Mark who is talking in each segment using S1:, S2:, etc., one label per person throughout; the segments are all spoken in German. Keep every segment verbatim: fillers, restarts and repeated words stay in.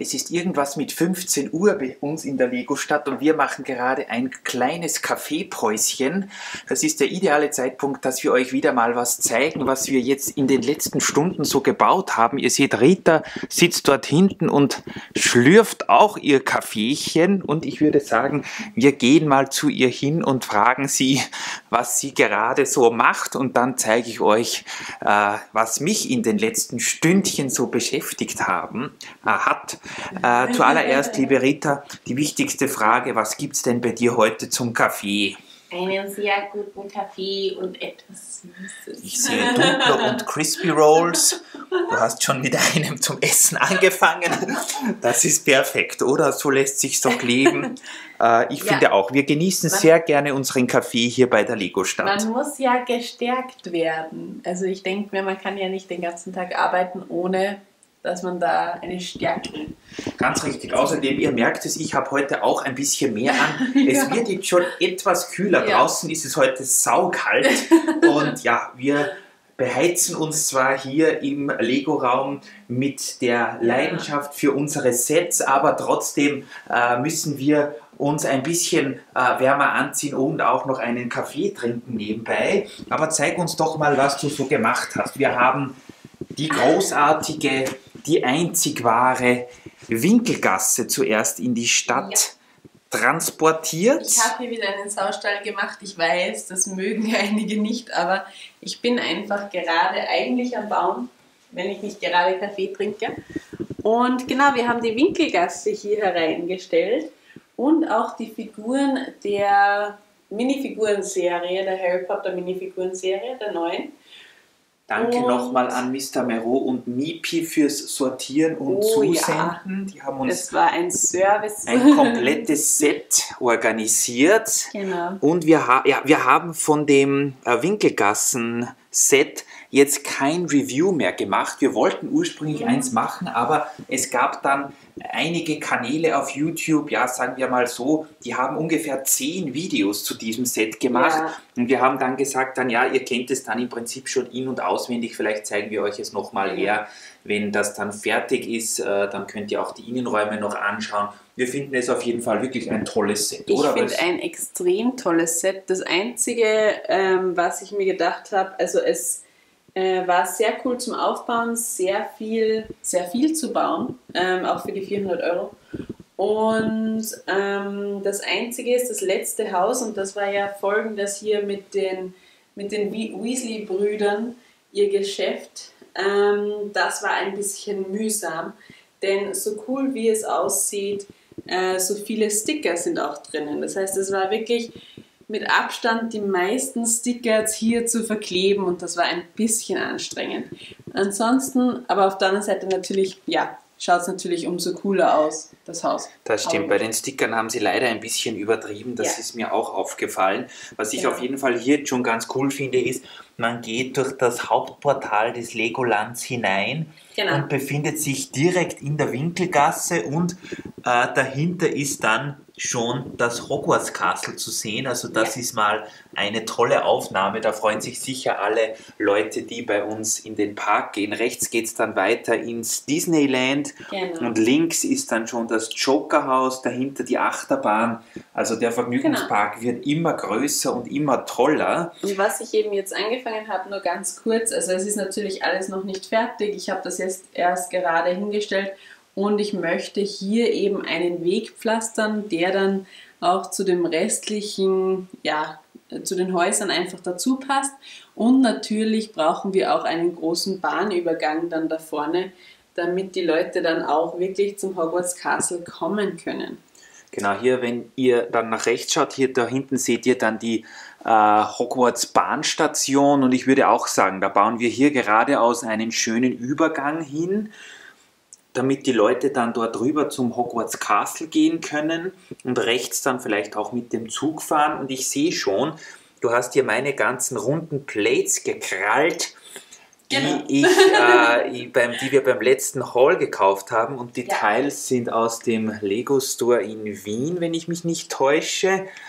S1: Es ist irgendwas mit fünfzehn Uhr bei uns in der Lego-Stadt und wir machen gerade ein kleines Kaffeepäuschen. Das ist der ideale Zeitpunkt, dass wir euch wieder mal was zeigen, was wir jetzt in den letzten Stunden so gebaut haben. Ihr seht, Rita sitzt dort hinten und schlürft auch ihr Kaffeechen und ich würde sagen, wir gehen mal zu ihr hin und fragen sie, was sie gerade so macht und dann zeige ich euch, äh, was mich in den letzten Stündchen so beschäftigt haben, äh, hat. Äh, zuallererst, liebe Rita, die wichtigste Frage, was gibt es denn bei dir heute zum Kaffee?
S2: Einen sehr guten Kaffee und etwas Süßes.
S1: Ich sehe Duplo und Crispy Rolls. Du hast schon mit einem zum Essen angefangen. Das ist perfekt, oder? So lässt sich doch leben. Äh, ich ja. finde auch, wir genießen man, sehr gerne unseren Kaffee hier bei der Lego-Stadt.
S2: Man muss ja gestärkt werden. Also ich denke mir, man kann ja nicht den ganzen Tag arbeiten, ohne dass man da eine Stärke.
S1: Ganz richtig. Außerdem, ihr merkt es, ich habe heute auch ein bisschen mehr an. Es ja. wird jetzt schon etwas kühler. Ja. Draußen ist es heute saukalt. Und ja, wir beheizen uns zwar hier im Lego-Raum mit der Leidenschaft für unsere Sets, aber trotzdem äh, müssen wir uns ein bisschen äh, wärmer anziehen und auch noch einen Kaffee trinken nebenbei. Aber zeig uns doch mal, was du so gemacht hast. Wir haben die großartige, die einzig wahre Winkelgasse zuerst in die Stadt ja. transportiert.
S2: Ich habe hier wieder einen Saustall gemacht. Ich weiß, das mögen einige nicht, aber ich bin einfach gerade eigentlich am Bauen, wenn ich nicht gerade Kaffee trinke. Und genau, wir haben die Winkelgasse hier hereingestellt und auch die Figuren der Minifigurenserie, der Harry Potter Minifigurenserie, der neuen.
S1: Danke nochmal an Mister Mero und Mipi fürs Sortieren und oh, Zusenden. Ja. Die haben uns
S2: es war ein Service.
S1: ein komplettes Set organisiert.
S2: Genau.
S1: Und wir, ha ja, wir haben von dem äh, Winkelgassen-Set jetzt kein Review mehr gemacht. Wir wollten ursprünglich mhm. eins machen, aber es gab dann einige Kanäle auf YouTube, ja, sagen wir mal so, die haben ungefähr zehn Videos zu diesem Set gemacht. Ja. Und wir haben dann gesagt, dann ja, ihr kennt es dann im Prinzip schon in- und auswendig, vielleicht zeigen wir euch es nochmal ja. her. Wenn das dann fertig ist, äh, dann könnt ihr auch die Innenräume noch anschauen. Wir finden es auf jeden Fall wirklich ein tolles Set,
S2: ich
S1: oder?
S2: Ich finde ein extrem tolles Set. Das Einzige, ähm, was ich mir gedacht habe, also es Äh, war sehr cool zum Aufbauen, sehr viel, sehr viel zu bauen, ähm, auch für die vierhundert Euro. Und ähm, das Einzige ist das letzte Haus und das war ja folgendes hier mit den, mit den Weasley-Brüdern, ihr Geschäft. Ähm, das war ein bisschen mühsam, denn so cool wie es aussieht, äh, so viele Sticker sind auch drinnen. Das heißt, es war wirklich mit Abstand die meisten Stickers hier zu verkleben und das war ein bisschen anstrengend. Ansonsten, aber auf der anderen Seite natürlich, ja, schaut es natürlich umso cooler aus, das Haus.
S1: Das stimmt, bei den Stickern haben sie leider ein bisschen übertrieben, das ja. ist mir auch aufgefallen. Was ich ja. auf jeden Fall hier schon ganz cool finde, ist, man geht durch das Hauptportal des Legolands hinein genau. und befindet sich direkt in der Winkelgasse und äh, dahinter ist dann schon das Hogwarts Castle zu sehen. Also das ja. ist mal eine tolle Aufnahme. Da freuen sich sicher alle Leute, die bei uns in den Park gehen. Rechts geht es dann weiter ins Disneyland genau. und links ist dann schon das Jokerhaus, dahinter die Achterbahn. Also der Vergnügungspark genau. wird immer größer und immer toller.
S2: Und was ich eben jetzt angefangen habe, nur ganz kurz, also es ist natürlich alles noch nicht fertig. Ich habe das jetzt erst gerade hingestellt. Und ich möchte hier eben einen Weg pflastern, der dann auch zu dem restlichen, ja, zu den Häusern einfach dazu passt. Und natürlich brauchen wir auch einen großen Bahnübergang dann da vorne, damit die Leute dann auch wirklich zum Hogwarts Castle kommen können.
S1: Genau, hier, wenn ihr dann nach rechts schaut, hier da hinten seht ihr dann die äh, Hogwarts Bahnstation. Und ich würde auch sagen, da bauen wir hier geradeaus einen schönen Übergang hin, damit die Leute dann dort rüber zum Hogwarts Castle gehen können und rechts dann vielleicht auch mit dem Zug fahren. Und ich sehe schon, du hast hier meine ganzen runden Plates gekrallt, die, genau. ich, äh, beim, die wir beim letzten Haul gekauft haben. Und die ja. Teils sind aus dem Lego Store in Wien, wenn ich mich nicht täusche.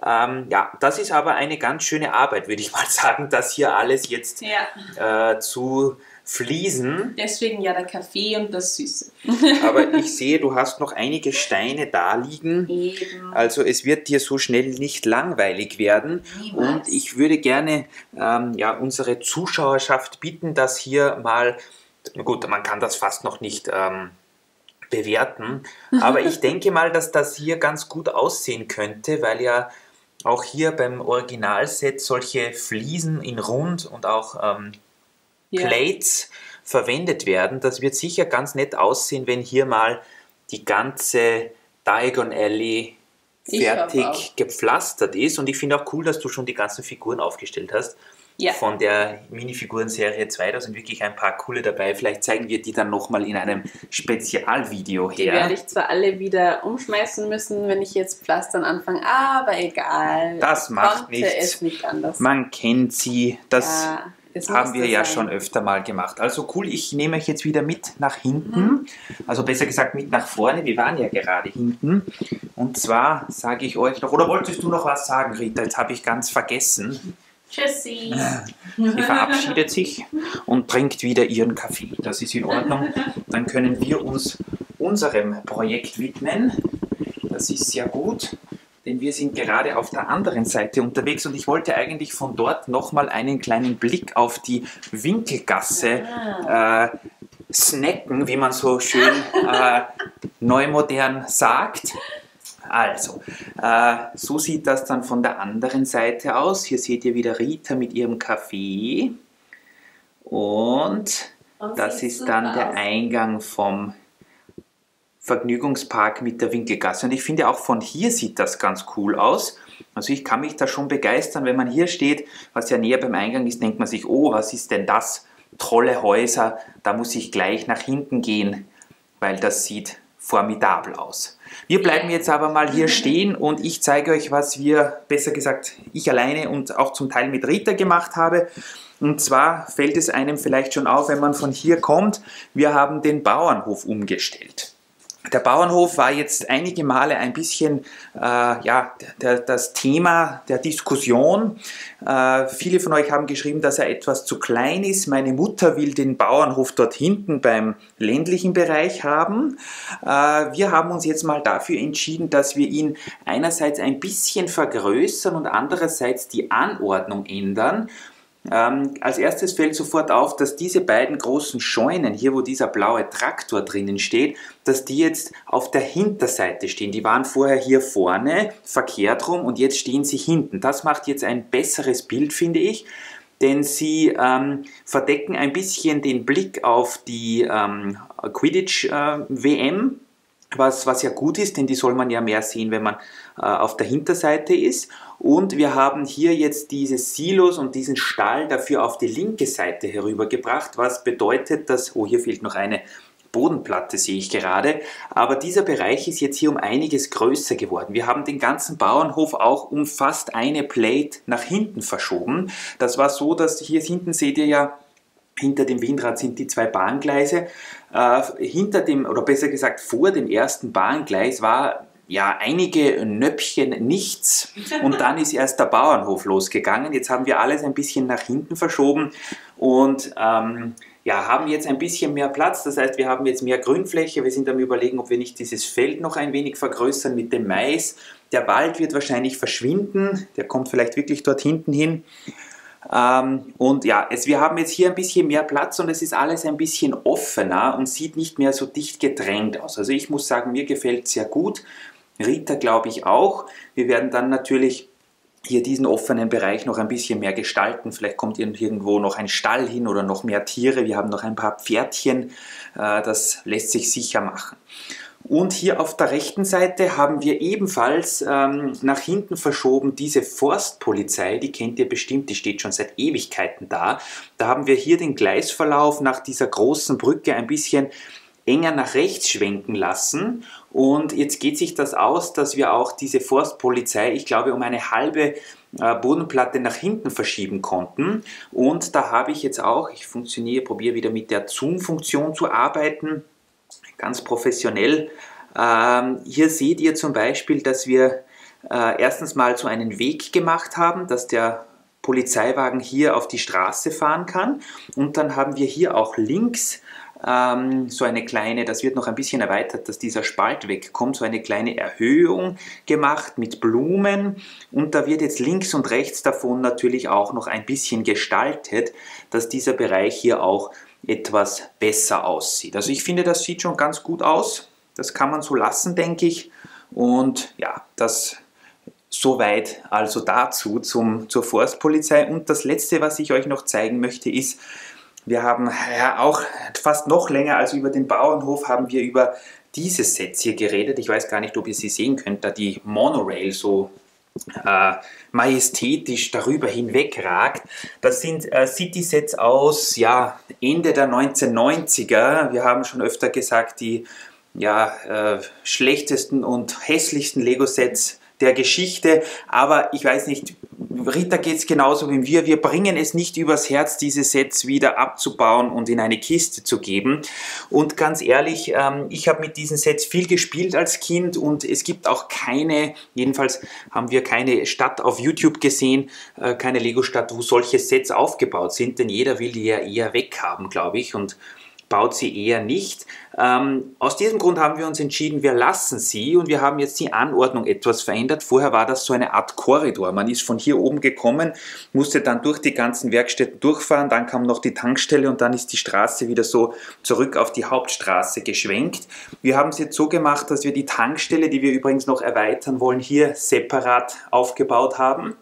S1: Ähm, ja, das ist aber eine ganz schöne Arbeit, würde ich mal sagen, das hier alles jetzt ja. äh, zu fließen.
S2: Deswegen ja der Kaffee und das Süße.
S1: Aber ich sehe, du hast noch einige Steine da liegen. Eben. Also es wird dir so schnell nicht langweilig werden. Niemals. Und ich würde gerne ähm, ja, unsere Zuschauerschaft bitten, dass hier mal, gut, man kann das fast noch nicht ähm, bewerten, aber ich denke mal, dass das hier ganz gut aussehen könnte, weil ja auch hier beim Originalset solche Fliesen in Rund und auch ähm, yeah. Plates verwendet werden. Das wird sicher ganz nett aussehen, wenn hier mal die ganze Diagon Alley fertig gepflastert ist. Und ich finde auch cool, dass du schon die ganzen Figuren aufgestellt hast. Ja. Von der Minifiguren-Serie zwei, da sind wirklich ein paar coole dabei. Vielleicht zeigen wir die dann nochmal in einem Spezialvideo her.
S2: Die werde ich zwar alle wieder umschmeißen müssen, wenn ich jetzt Pflastern anfange, aber egal.
S1: Das macht nichts.
S2: Es nicht anders.
S1: Man kennt sie. Das ja, haben wir ja sein. schon öfter mal gemacht. Also cool, ich nehme euch jetzt wieder mit nach hinten. Mhm. Also besser gesagt mit nach vorne. Wir waren ja gerade hinten. Und zwar sage ich euch noch, oder wolltest du noch was sagen, Rita? Jetzt habe ich ganz vergessen.
S2: Tschüssi.
S1: Sie verabschiedet sich und trinkt wieder ihren Kaffee. Das ist in Ordnung. Dann können wir uns unserem Projekt widmen. Das ist sehr gut, denn wir sind gerade auf der anderen Seite unterwegs und ich wollte eigentlich von dort nochmal einen kleinen Blick auf die Winkelgasse äh, snacken, wie man so schön äh, neumodern sagt. Also, äh, so sieht das dann von der anderen Seite aus. Hier seht ihr wieder Rita mit ihrem Kaffee. Und oh, das ist dann aus. der Eingang vom Vergnügungspark mit der Winkelgasse. Und ich finde auch von hier sieht das ganz cool aus. Also ich kann mich da schon begeistern, wenn man hier steht, was ja näher beim Eingang ist, denkt man sich, oh, was ist denn das? Tolle Häuser, da muss ich gleich nach hinten gehen, weil das sieht formidabel aus. Wir bleiben jetzt aber mal hier stehen und ich zeige euch, was wir, besser gesagt, ich alleine und auch zum Teil mit Rita gemacht habe. Und zwar fällt es einem vielleicht schon auf, wenn man von hier kommt, wir haben den Bauernhof umgestellt. Der Bauernhof war jetzt einige Male ein bisschen äh, ja, der, das Thema der Diskussion. Äh, viele von euch haben geschrieben, dass er etwas zu klein ist. Meine Mutter will den Bauernhof dort hinten beim ländlichen Bereich haben. Äh, wir haben uns jetzt mal dafür entschieden, dass wir ihn einerseits ein bisschen vergrößern und andererseits die Anordnung ändern. Ähm, als erstes fällt sofort auf, dass diese beiden großen Scheunen, hier wo dieser blaue Traktor drinnen steht, dass die jetzt auf der Hinterseite stehen. Die waren vorher hier vorne, verkehrt rum und jetzt stehen sie hinten. Das macht jetzt ein besseres Bild, finde ich, denn sie ähm, verdecken ein bisschen den Blick auf die ähm, Quidditch-W M, äh, was, was ja gut ist, denn die soll man ja mehr sehen, wenn man äh, auf der Hinterseite ist. Und wir haben hier jetzt diese Silos und diesen Stall dafür auf die linke Seite herübergebracht, was bedeutet, dass, oh, hier fehlt noch eine Bodenplatte, sehe ich gerade, aber dieser Bereich ist jetzt hier um einiges größer geworden. Wir haben den ganzen Bauernhof auch um fast eine Plate nach hinten verschoben. Das war so, dass hier hinten seht ihr ja, hinter dem Windrad sind die zwei Bahngleise. Äh, hinter dem, oder besser gesagt vor dem ersten Bahngleis war ja, einige Nöppchen nichts und dann ist erst der Bauernhof losgegangen. Jetzt haben wir alles ein bisschen nach hinten verschoben und ähm, ja, haben jetzt ein bisschen mehr Platz. Das heißt, wir haben jetzt mehr Grünfläche. Wir sind am Überlegen, ob wir nicht dieses Feld noch ein wenig vergrößern mit dem Mais. Der Wald wird wahrscheinlich verschwinden. Der kommt vielleicht wirklich dort hinten hin. Ähm, und ja, es, wir haben jetzt hier ein bisschen mehr Platz und es ist alles ein bisschen offener und sieht nicht mehr so dicht gedrängt aus. Also ich muss sagen, mir gefällt es sehr gut. Rita glaube ich auch. Wir werden dann natürlich hier diesen offenen Bereich noch ein bisschen mehr gestalten. Vielleicht kommt irgendwo noch ein Stall hin oder noch mehr Tiere. Wir haben noch ein paar Pferdchen. Das lässt sich sicher machen. Und hier auf der rechten Seite haben wir ebenfalls ähm, nach hinten verschoben diese Forstpolizei, die kennt ihr bestimmt, die steht schon seit Ewigkeiten da. Da haben wir hier den Gleisverlauf nach dieser großen Brücke ein bisschen enger nach rechts schwenken lassen und jetzt geht sich das aus, dass wir auch diese Forstpolizei, ich glaube, um eine halbe äh, Bodenplatte nach hinten verschieben konnten und da habe ich jetzt auch, ich funktioniere, probiere wieder mit der Zoom-Funktion zu arbeiten, ganz professionell. Ähm, hier seht ihr zum Beispiel, dass wir äh, erstens mal so einen Weg gemacht haben, dass der Polizeiwagen hier auf die Straße fahren kann. Und dann haben wir hier auch links ähm, so eine kleine, das wird noch ein bisschen erweitert, dass dieser Spalt wegkommt, so eine kleine Erhöhung gemacht mit Blumen. Und da wird jetzt links und rechts davon natürlich auch noch ein bisschen gestaltet, dass dieser Bereich hier auch etwas besser aussieht. Also ich finde, das sieht schon ganz gut aus. Das kann man so lassen, denke ich. Und ja, das soweit also dazu zum, zur Forstpolizei. Und das letzte, was ich euch noch zeigen möchte, ist, wir haben ja auch fast noch länger als über den Bauernhof haben wir über diese Sets hier geredet. Ich weiß gar nicht, ob ihr sie sehen könnt, da die Monorail so äh, majestätisch darüber hinweg ragt. Das sind äh, City-Sets aus ja, Ende der neunzehnhundertneunziger. Wir haben schon öfter gesagt, die ja, äh, schlechtesten und hässlichsten Lego-Sets der Geschichte, aber ich weiß nicht, Rita geht es genauso wie wir, wir bringen es nicht übers Herz, diese Sets wieder abzubauen und in eine Kiste zu geben. Und ganz ehrlich, ähm, ich habe mit diesen Sets viel gespielt als Kind und es gibt auch keine, jedenfalls haben wir keine Stadt auf YouTube gesehen, äh, keine Lego-Stadt, wo solche Sets aufgebaut sind, denn jeder will die ja eher weghaben, glaube ich, und baut sie eher nicht. Ähm, aus diesem Grund haben wir uns entschieden, wir lassen sie und wir haben jetzt die Anordnung etwas verändert. Vorher war das so eine Art Korridor. Man ist von hier oben gekommen, musste dann durch die ganzen Werkstätten durchfahren, dann kam noch die Tankstelle und dann ist die Straße wieder so zurück auf die Hauptstraße geschwenkt. Wir haben es jetzt so gemacht, dass wir die Tankstelle, die wir übrigens noch erweitern wollen, hier separat aufgebaut haben.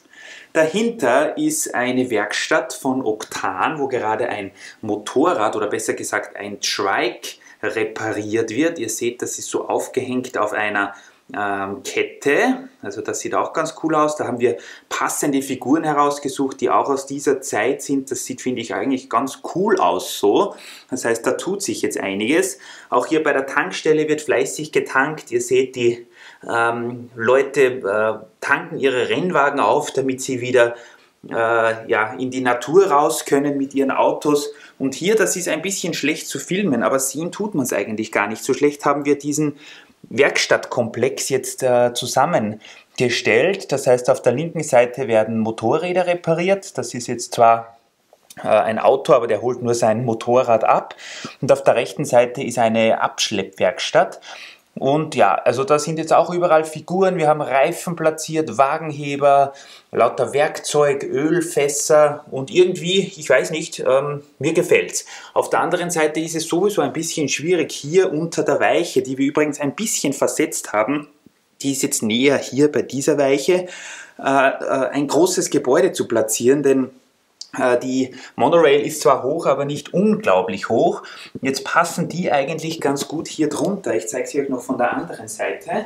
S1: Dahinter ist eine Werkstatt von Oktan, wo gerade ein Motorrad oder besser gesagt ein Trike repariert wird. Ihr seht, das ist so aufgehängt auf einer ähm, Kette. Also das sieht auch ganz cool aus. Da haben wir passende Figuren herausgesucht, die auch aus dieser Zeit sind. Das sieht, finde ich, eigentlich ganz cool aus so. Das heißt, da tut sich jetzt einiges. Auch hier bei der Tankstelle wird fleißig getankt. Ihr seht, die ähm, Leute äh, tanken ihre Rennwagen auf, damit sie wieder äh, ja, in die Natur raus können mit ihren Autos. Und hier, das ist ein bisschen schlecht zu filmen, aber sehen tut man es eigentlich gar nicht. So schlecht haben wir diesen Werkstattkomplex jetzt äh, zusammengestellt. Das heißt, auf der linken Seite werden Motorräder repariert. Das ist jetzt zwar äh, ein Auto, aber der holt nur sein Motorrad ab. Und auf der rechten Seite ist eine Abschleppwerkstatt. Und ja, also da sind jetzt auch überall Figuren, wir haben Reifen platziert, Wagenheber, lauter Werkzeug, Ölfässer und irgendwie, ich weiß nicht, ähm, mir gefällt's. Auf der anderen Seite ist es sowieso ein bisschen schwierig hier unter der Weiche, die wir übrigens ein bisschen versetzt haben, die ist jetzt näher hier bei dieser Weiche, äh, äh, ein großes Gebäude zu platzieren, denn die Monorail ist zwar hoch, aber nicht unglaublich hoch. Jetzt passen die eigentlich ganz gut hier drunter. Ich zeige sie euch noch von der anderen Seite.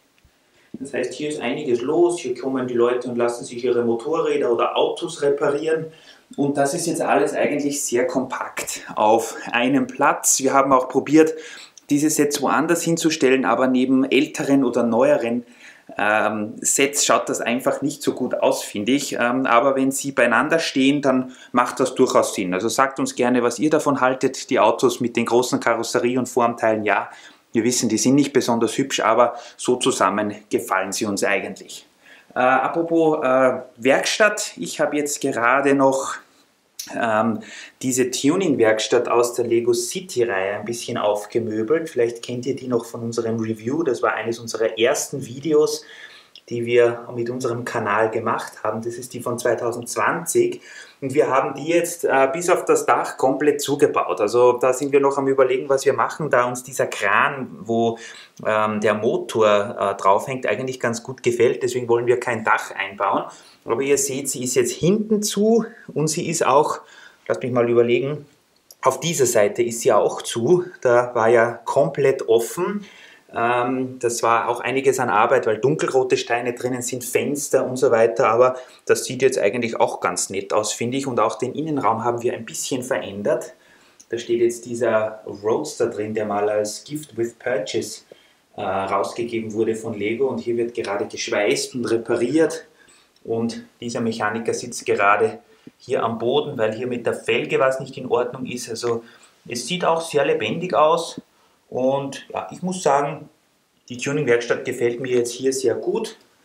S1: Das heißt, hier ist einiges los. Hier kommen die Leute und lassen sich ihre Motorräder oder Autos reparieren. Und das ist jetzt alles eigentlich sehr kompakt auf einem Platz. Wir haben auch probiert, diese Sets woanders hinzustellen, aber neben älteren oder neueren Ähm, Sets schaut das einfach nicht so gut aus, finde ich. Ähm, aber wenn sie beieinander stehen, dann macht das durchaus Sinn. Also sagt uns gerne, was ihr davon haltet. Die Autos mit den großen Karosserie- und Formteilen, ja, wir wissen, die sind nicht besonders hübsch, aber so zusammen gefallen sie uns eigentlich. Äh, apropos äh, Werkstatt, ich habe jetzt gerade noch Ähm, diese Tuning-Werkstatt aus der Lego City-Reihe ein bisschen aufgemöbelt. Vielleicht kennt ihr die noch von unserem Review. Das war eines unserer ersten Videos, die wir mit unserem Kanal gemacht haben. Das ist die von zweitausendzwanzig. Und wir haben die jetzt äh, bis auf das Dach komplett zugebaut. Also da sind wir noch am Überlegen, was wir machen, da uns dieser Kran, wo ähm, der Motor äh, draufhängt, eigentlich ganz gut gefällt. Deswegen wollen wir kein Dach einbauen. Aber ihr seht, sie ist jetzt hinten zu und sie ist auch, lasst mich mal überlegen, auf dieser Seite ist sie auch zu. Da war ja komplett offen. Ähm, das war auch einiges an Arbeit, weil dunkelrote Steine drinnen sind, Fenster und so weiter. Aber das sieht jetzt eigentlich auch ganz nett aus, finde ich. Und auch den Innenraum haben wir ein bisschen verändert. Da steht jetzt dieser Roadster drin, der mal als Gift with Purchase äh, rausgegeben wurde von Lego. Und hier wird gerade geschweißt und repariert. Und dieser Mechaniker sitzt gerade hier am Boden, weil hier mit der Felge was nicht in Ordnung ist. Also es sieht auch sehr lebendig aus. Und ja, ich muss sagen, die Tuning-Werkstatt gefällt mir jetzt hier sehr gut.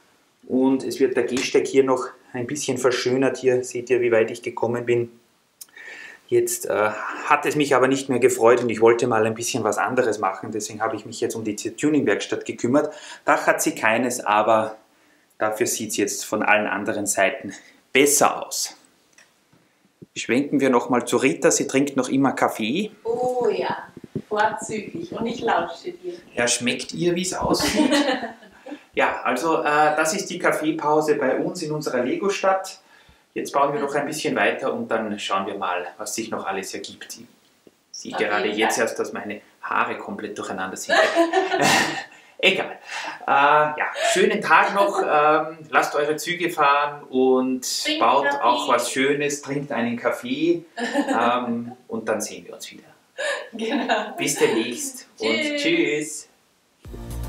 S1: Und es wird der Gehsteig hier noch ein bisschen verschönert. Hier seht ihr, wie weit ich gekommen bin. Jetzt äh, hat es mich aber nicht mehr gefreut und ich wollte mal ein bisschen was anderes machen. Deswegen habe ich mich jetzt um die Tuning-Werkstatt gekümmert. Dach hat sie keines, aber dafür sieht es jetzt von allen anderen Seiten besser aus. Schwenken wir nochmal zu Rita. Sie trinkt noch immer Kaffee.
S2: Oh ja, vorzüglich. Und ich lausche dir.
S1: Ja, schmeckt ihr, wie es aussieht? Ja, also äh, das ist die Kaffeepause bei uns in unserer Lego-Stadt. Jetzt bauen wir noch ein bisschen weiter und dann schauen wir mal, was sich noch alles ergibt. Ich sehe okay, gerade jetzt erst, dass meine Haare komplett durcheinander sind. Egal. Äh, ja, schönen Tag noch. Ähm, lasst eure Züge fahren und Trink baut Kaffee. Auch was Schönes. Trinkt einen Kaffee ähm, und dann sehen wir uns wieder. Genau. Bis demnächst und tschüss.